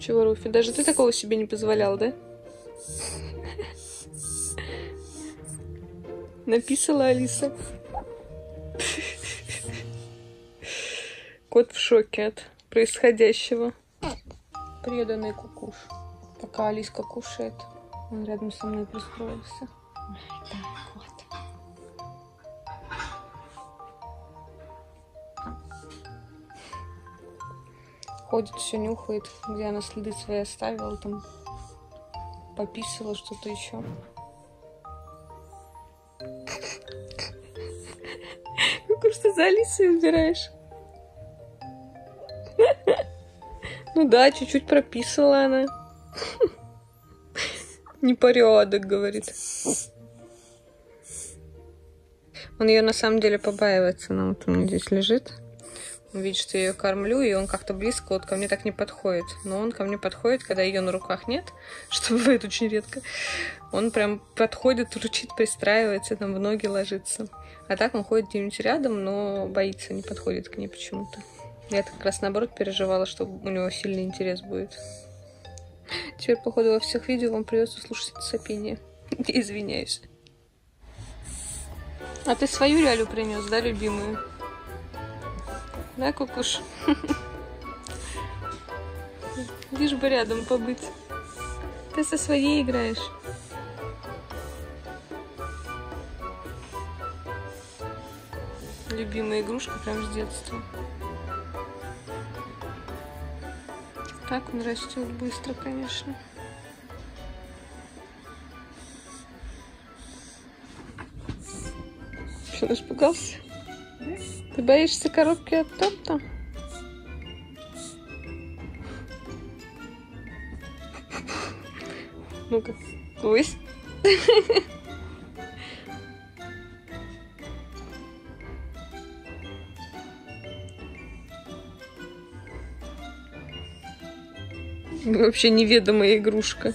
Чего, Руфи? Даже ты такого себе не позволял, да? Написала Алиса. Кот в шоке от происходящего. Преданный Кукуш. Пока Алиска кушает, он рядом со мной пристроился. Да, кот. Ходит, все нюхает, где она следы свои оставила, там пописала что-то еще. Кукуш, ты за Алисой убираешь? Ну да, чуть-чуть прописала она. Непорядок, говорит. Он ее на самом деле побаивается. Она вот он здесь лежит. Он видит, что я ее кормлю, и он как-то близко вот ко мне так не подходит. Но он ко мне подходит, когда ее на руках нет, что бывает очень редко. Он прям подходит, ручит, пристраивается, там в ноги ложится. А так он ходит где-нибудь рядом, но боится, не подходит к ней почему-то. Я как раз наоборот переживала, что у него сильный интерес будет. Теперь, походу, во всех видео вам придется слушать это сопение. Извиняюсь. А ты свою Лялю принес, да, любимую? Да, Кукуш? Лишь бы рядом побыть. Ты со своей играешь. Любимая игрушка прям с детства. Так он растет быстро, конечно. Что, испугался? Да? Ты боишься коробки от торта? Ну-ка, лось. Вообще неведомая игрушка.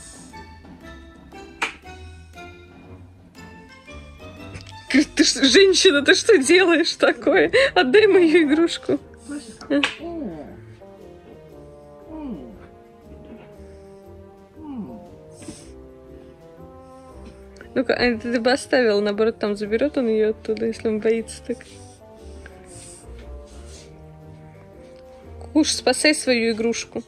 Говорит, ты что, женщина, ты что делаешь такое? Отдай мою игрушку. Ну-ка, ты бы оставил, наоборот, там заберет он ее оттуда, если он боится так. Куш, спасай свою игрушку.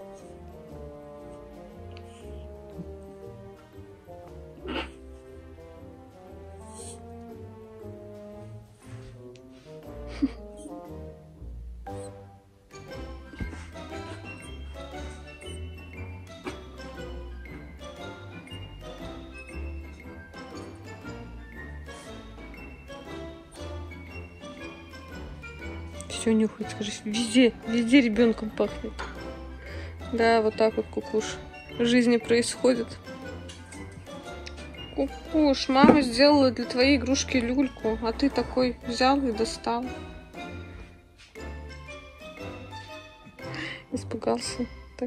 Все нюхает, скажи, везде ребенком пахнет. Да, вот так вот, Кукуш, в жизни происходит. Кукуш, мама сделала для твоей игрушки люльку, а ты такой взял и достал. Испугался. Так.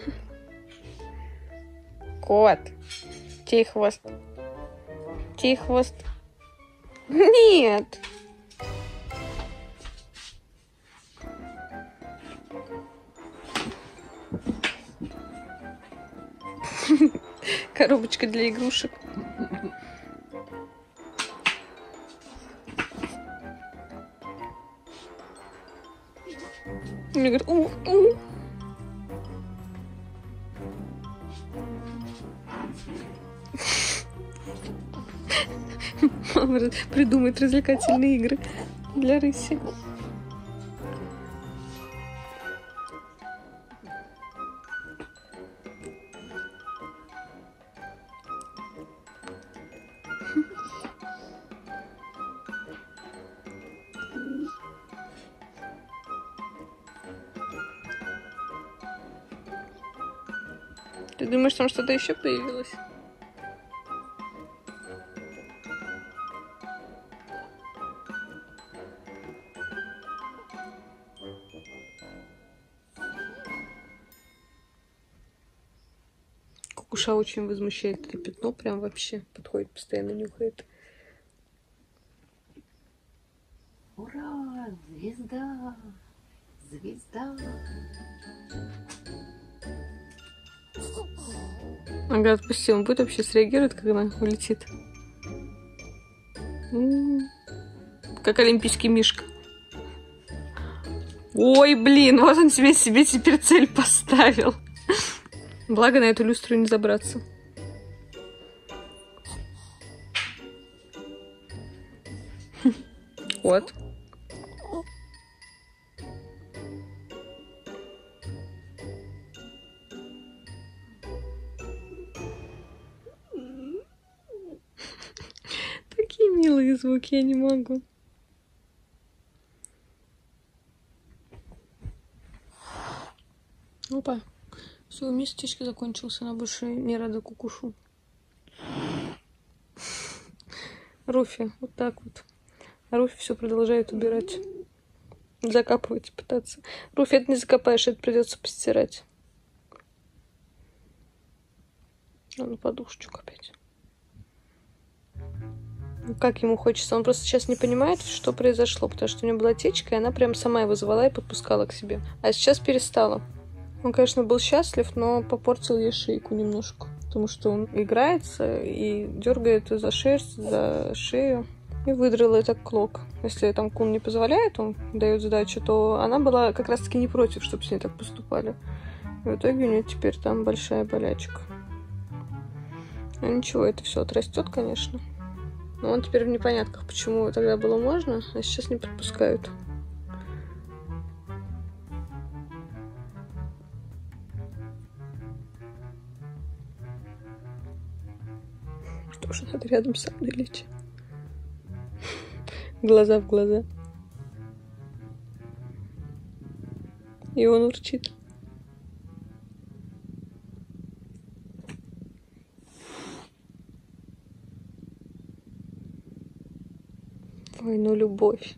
Кот. Чей хвост? Чей хвост? Нет. Коробочка для игрушек. Мне говорят, Мама придумает развлекательные игры для рыси. Ты думаешь, там что-то еще появилось? Кукуша очень возмущает это пятно, прям вообще подходит, постоянно нюхает. Ура! Звезда! Звезда! Ага, отпусти, он будет вообще среагирует, когда улетит. Как олимпийский мишка. Ой, блин, вот он себе теперь цель поставил. Благо на эту люстру не забраться. Вот. Такие милые звуки, я не могу. Опа. Все, местечко закончился, она больше не рада кукушу. Руфи, вот так вот. А Руфи все продолжает убирать. Закапывать пытаться. Руфи, это не закопаешь, это придется постирать. На подушечку опять. Как ему хочется. Он просто сейчас не понимает, что произошло, потому что у него была течка, и она прям сама его звала и подпускала к себе. А сейчас перестала. Он, конечно, был счастлив, но попортил ей шейку немножко. Потому что он играется и дергает за шерсть, за шею. И выдрала этот клок. Если там кун не позволяет, он дает сдачу, то она была как раз-таки не против, чтобы с ней так поступали. И в итоге у нее теперь там большая болячка. Ну ничего, это все отрастет, конечно. Но он теперь в непонятках, почему тогда было можно, а сейчас не подпускают. Тоже надо рядом со мной лечь. Глаза в глаза. И он урчит. Ой, ну любовь.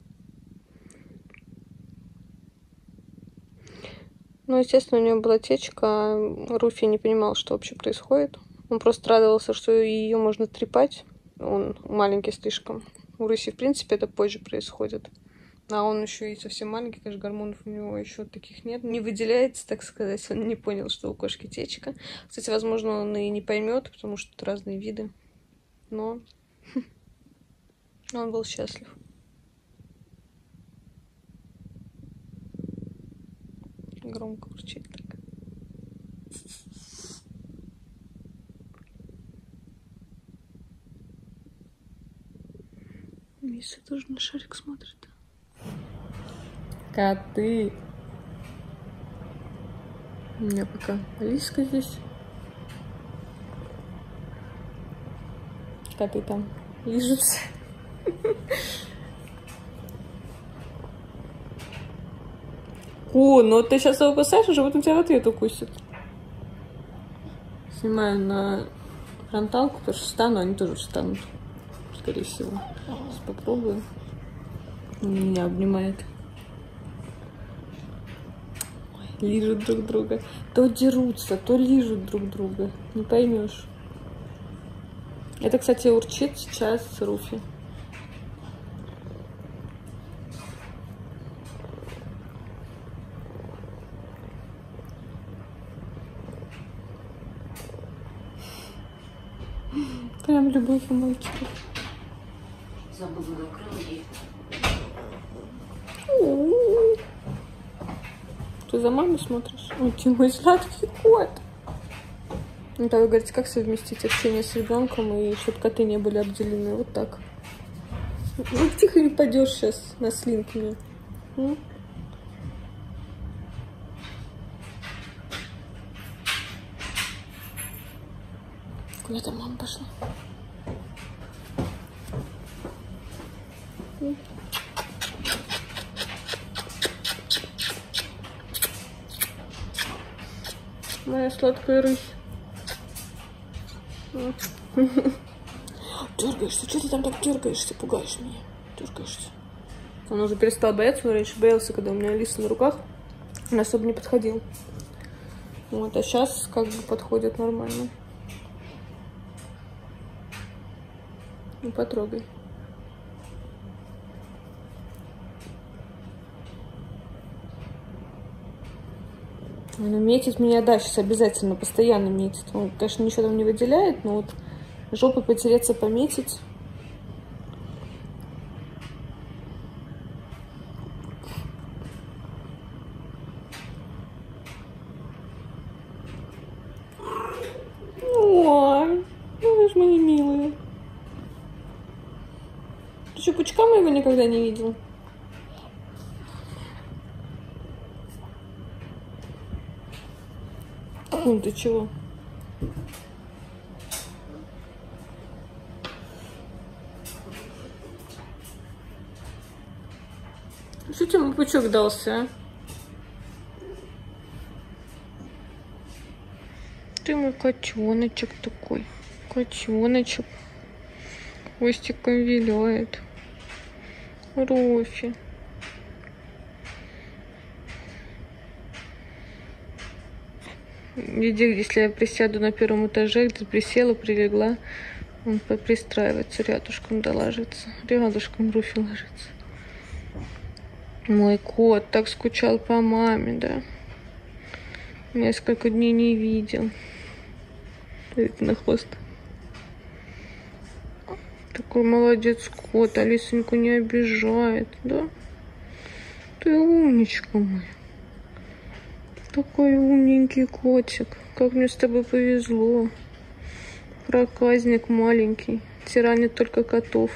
Ну, естественно, у нее была течка, а Руфи не понимал, что вообще происходит. Он просто радовался, что ее можно трепать. Он маленький слишком. У Руси, в принципе, это позже происходит. А он еще и совсем маленький, конечно, гормонов у него еще таких нет. Не выделяется, так сказать. Он не понял, что у кошки течка. Кстати, возможно, он и не поймет, потому что тут разные виды. Но он был счастлив. Громко урчит так. Миса тоже на шарик смотрит. Коты. У меня пока Алиска здесь. Коты там лижутся. О, ну ты сейчас его кусаешь, уже вот он тебя в ответ укусит. Снимаю на фронталку, потому что встану, они тоже встанут. Скорее всего. Сейчас попробую. Он меня обнимает. Ой, лижут друг друга. То дерутся, то лижут друг друга. Не поймешь. Это, кстати, урчит сейчас Руфи. Прям любовь у мальчиков. Забыла закрыть. Ты за мамой смотришь? Ой, ты мой сладкий кот. Ну, так вы говорите, как совместить общение с ребенком и чтобы коты не были обделены? Вот так. Ну, тихо не пойдешь сейчас на слинг мне. Куда там мама пошла? Моя сладкая рысь. Дергаешься, что ты там так дергаешься, пугаешь меня, дергаешься. Он уже перестал бояться, он раньше боялся, когда у меня Алиса на руках, он особо не подходил. Вот, а сейчас как бы подходит нормально. Ну, потрогай. Ну, метит меня, да, сейчас обязательно, постоянно метит. Он, конечно, ничего там не выделяет, но вот жопой потереться, пометить. Ой, вы ж мои милые. Ты что, пучка моего никогда не видел? Ну, ты чего? Что тебе пучок дался, а? Ты мой котеночек такой. Котеночек. Хвостиком виляет. Рофи. Везде, если я присяду на первом этаже, где присела, прилегла, он пристраивается рядышком, да ложится. Рядышком Руфи ложится. Мой кот так скучал по маме, да. Несколько дней не видел. Смотрите на хвост. Такой молодец кот, Алисоньку не обижает, да? Ты умничка мой. Такой умненький котик. Как мне с тобой повезло. Проказник маленький. Тиранит только котов.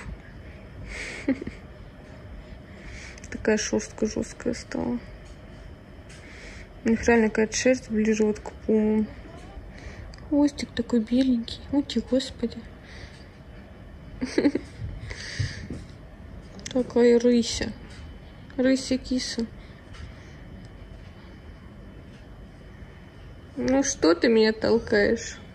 Такая шерстка жесткая стала. У них реально какая-то шерсть ближе вот к пумам. Хвостик такой беленький. Ой, господи. Такая рыся. Рыся-киса. Ну что ты меня толкаешь?